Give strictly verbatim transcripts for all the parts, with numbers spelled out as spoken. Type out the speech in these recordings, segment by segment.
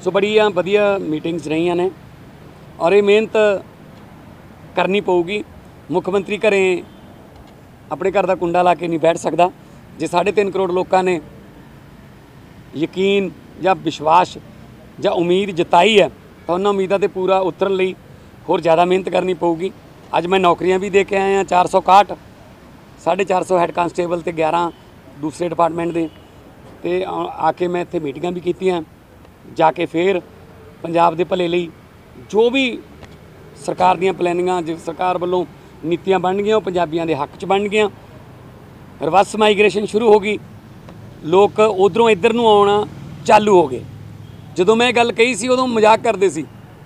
सो बड़िया वधिया मीटिंग्स रही ने और ये मेहनत करनी पऊगी। मुख्यमंत्री घरें अपने घर का कुंडा ला के नहीं बैठ सकता। जे साढ़े तीन करोड़ लोगों ने यकीन या विश्वास या उम्मीद जताई है तो उन्होंने उम्मीदों से पूरा उतरन लई होर ज़्यादा मेहनत करनी पऊगी। अज मैं नौकरियां भी दे के आया हाँ, चार सौ काहठ साढ़े चार सौ हैड कांस्टेबल तो ग्यारह दूसरे डिपार्टमेंट के ते आके मैं इत्थे मीटिंगां भी कीतियां, जाके फिर पंजाब दे भले लई जो भी सरकार दीयां प्लैनिंगां जो सरकार वालों नीतियां बन गईयां वो पंजाबियों के हक च बन गईयां। रिवर्स माइग्रेशन शुरू हो गई, लोग उधरों इधर नूं आउणा चालू हो गए। जदों मैं गल कही सी उदों मजाक करते सी,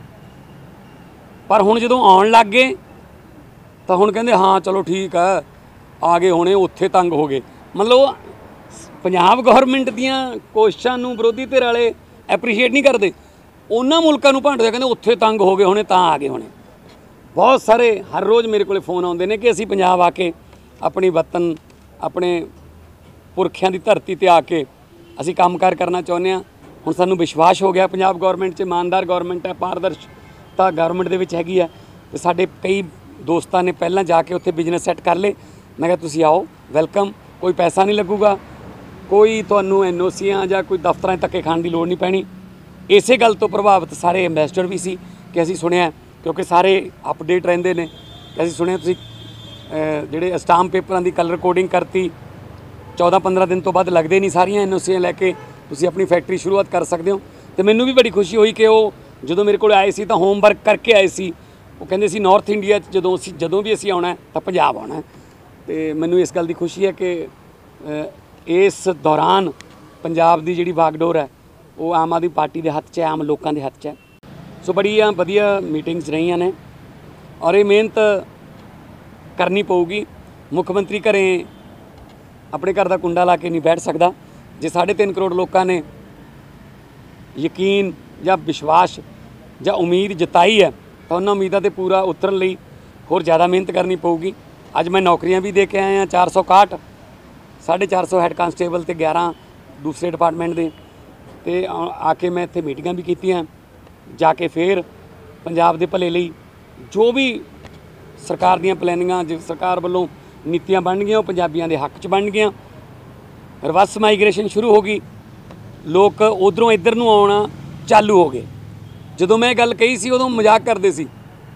पर हुण जदों आउण लग गए तो हुण कहंदे हाँ चलो ठीक है आ गए होने, उत्थे तंग हो गए। मतलब पंजाब गौरमेंट दीयां कोशिशां नूं विरोधी धिर वाले एप्रीशिएट नहीं करते, उन्हां मुल्कां नूं भांडदे कहंदे उत्थे तंग हो गए होने तां आ गए होने। बहुत सारे हर रोज़ मेरे को फोन आउंदे ने कि असीं पंजाब आके अपनी वतन अपने पुरखियां दी धरती ते आके असीं कामकार करना चाहुंदे हां। हुण सानूं विश्वास हो गया पंजाब गौरमेंट च ईमानदार गौरमेंट है, पारदर्शता गौरमेंट दे विच हैगी है। ते साडे कई दोस्तां ने पहलां जाके उत्थे बिजनेस सैट कर ले। मैं कहा तुसीं आओ, वेलकम, कोई पैसा नहीं लगूगा, कोई तुहानूं एन ओ सीआं जां कोई दफ्तरां धक्के खाण दी लोड़ नहीं पैनी। इसे गल तो प्रभावित सारे एंबैसडर भी सी कि असीं सुनिया, क्योंकि सारे अपडेट रहिंदे ने, असीं सुनिया तुसीं जिहड़े स्टांप पेपरां दी कलर कोडिंग करती, चौदह पंद्रह दिन तो बाद लगदे नहीं, सारियां एन ओ सीआं लैके तुसीं अपनी फैक्ट्री शुरुआत कर सकदे हो। तो मैनूं भी बड़ी खुशी हुई कि वो जदों मेरे को आए सी तो होमवर्क करके आए सी। वो कहंदे सी नॉर्थ इंडिया च जदों असीं जदों भी असीं आउणा तो पंजाब आउणा। तो मैनूं इस गल की खुशी है कि इस दौरान पंजाब की जिहड़ी बागडोर है वो आम आदमी पार्टी के हत्थ च है, आम लोगों के हत्थ च है। सो बड़िया वधिया मीटिंग्स रही ने और ये मेहनत करनी पऊगी। मुख्यमंत्री घरें अपने घर का कुंडा ला के नहीं बैठ सकता। जे साढ़े तीन करोड़ लोगों ने यकीन या विश्वास या उम्मीद जताई है तो उन्होंने उम्मीदों से पूरा उतरन लई होर ज़्यादा मेहनत करनी पऊगी। अज मैं नौकरियां भी दे के आया हाँ, चार सौ काहठ साढ़े चार सौ हैड कांस्टेबल तो ग्यारह दूसरे डिपार्टमेंट के ते आके मैं इत्थे मीटिंगां भी कीतियां, जाके फिर पंजाब दे भले लई जो भी सरकार दीयां प्लैनिंगां जो सरकार वालों नीतियां बन गईयां वो पंजाबियों के हक च बन गईयां। रिवर्स माइग्रेशन शुरू हो गई, लोग उधरों इधर नूं आउणा चालू हो गए। जदों मैं गल कही सी उदों मजाक करते सी,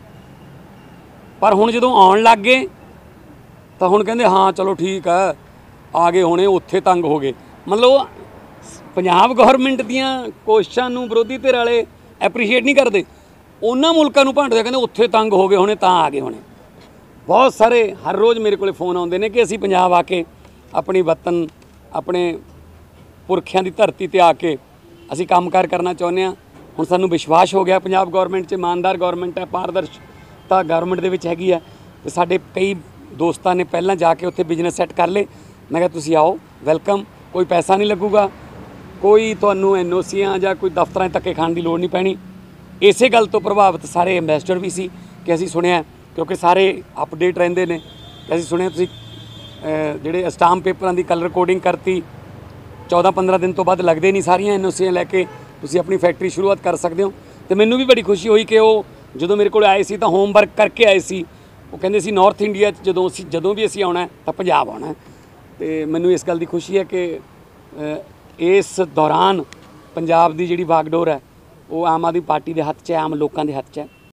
पर हुण जदों आउण लग गए तो हुण कहंदे हाँ चलो ठीक है आ गए होने, उत्थे तंग हो गए। मतलब पंजाब गौरमेंट दीयां कोशिशां नूं विरोधी धिर वाले एप्रीशिएट नहीं करते, उन्हां मुल्कां नूं भांडदे कहंदे उत्थे तंग हो गए होने तां आ गए होने। बहुत सारे हर रोज़ मेरे को फोन आउंदे ने कि असीं पंजाब आके अपनी वतन अपने पुरखियां दी धरती ते आके असीं कामकार करना चाहुंदे हां। हुण सानूं विश्वास हो गया पंजाब गौरमेंट च ईमानदार गौरमेंट है, पारदर्शता गौरमेंट दे विच हैगी है। ते साडे कई दोस्तां ने पहलां जाके उत्थे बिजनेस सैट कर ले। मैं कहा तुसीं आओ, वेलकम, कोई पैसा नहीं लगूगा, कोई तुहानूं एन ओ सीआं जां कोई दफ्तरां धक्के खाण दी लोड़ नहीं पैनी। इसे गल तो प्रभावित सारे एंबैसडर भी सी कि असीं सुनिया, क्योंकि सारे अपडेट रहिंदे ने, असीं सुनिया तुसीं जिहड़े स्टांप पेपरां दी कलर कोडिंग करती, चौदह पंद्रह दिन तो बाद लगदे नहीं, सारियां एन ओ सीआं लैके तुसीं अपनी फैक्ट्री शुरुआत कर सकदे हो। तो मैनूं भी बड़ी खुशी हुई कि वो जदों मेरे को आए सी तो होमवर्क करके आए सी। वो कहंदे सी नॉर्थ इंडिया च जदों असीं जदों भी असीं आउणा तो पंजाब आउणा। तो मैनूं इस गल की खुशी है कि इस दौरान पंजाब की जिहड़ी बागडोर है वो आम आदमी पार्टी के हत्थ च है, आम लोगों के हत्थ च है।